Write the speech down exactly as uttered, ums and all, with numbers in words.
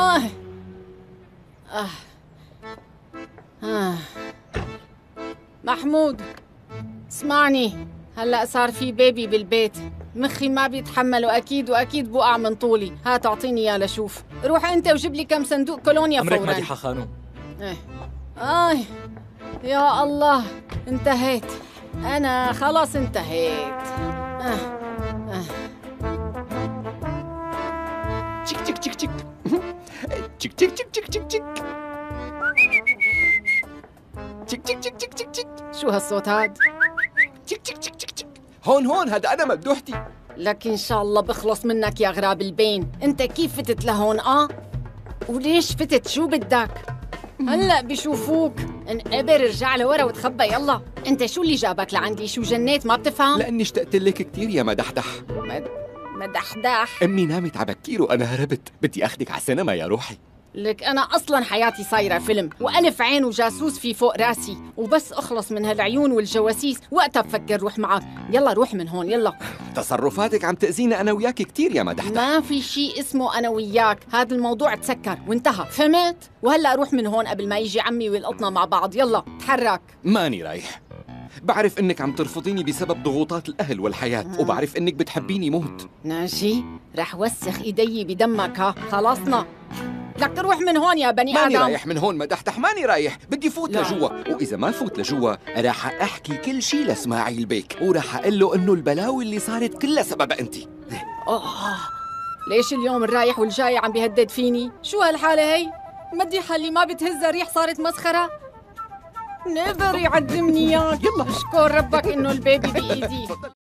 آه. آه. آه. محمود اسمعني، هلأ صار في بيبي بالبيت، مخي ما بيتحمله أكيد، وأكيد بوقع من طولي. هات أعطيني إياه لشوف. روح أنت وجيب لي كم صندوق كولونيا فوراً. أمرك مديحة خانوم. إيه. آه يا الله، انتهيت أنا، خلاص انتهيت. آه. آه. تشك تشك تشك تشك تشك تشك تشك تشك تشك تشك تشك تشك تشك تشك تشك تشك. شو هالصوت هاد؟ تشك تشك تشك تشك تشك. هون هون هذا أنا ممدوحتي. لك إن شاء الله بخلص منك يا غراب البين. أنت كيف فتت لهون؟ آه وليش فتت؟ شو بدك؟ هلأ بيشوفوك. انقبر، ارجع لورا وتخبى يلا. أنت شو اللي جابك لعندي؟ شو جنيت ما بتفهم؟ لأني اشتقت لك كثير يا مدحدح. مد... مدحدح. أمي نامت على بكير وأنا هربت، بدي أخدك على السينما يا روحي. لك أنا أصلاً حياتي صايرة فيلم، وألف عين وجاسوس في فوق راسي، وبس أخلص من هالعيون والجواسيس وقتها بفكر روح معك. يلا روح من هون يلا. تصرفاتك عم تأذينا أنا وياك كثير يا مدحدح. ما في شيء اسمه أنا وياك، هذا الموضوع تسكر وانتهى، فهمت؟ وهلأ روح من هون قبل ما يجي عمي ويلقطنا مع بعض. يلا تحرك. ماني رايح. بعرف إنك عم ترفضيني بسبب ضغوطات الأهل والحياة، وبعرف إنك بتحبيني موت. ناجي رح وسخ إيدي بدمك. ها خلصنا. لك تروح من هون يا بني آدم. ماني رايح من هون مدحدح، ماني رايح، بدي فوت لا. لجوا، وإذا ما فوت لجوا راح أحكي كل شي لإسماعيل بيك، وراح أقول له إنه البلاوي اللي صارت كلها سبب أنت. آه ليش اليوم الرايح والجاي عم بيهدد فيني؟ شو هالحالة هي؟ مديحة اللي ما بتهزها ريح صارت مسخرة؟ نقدر يعدمني اياك. يلا اشكر ربك إنه البيبي بإيدي.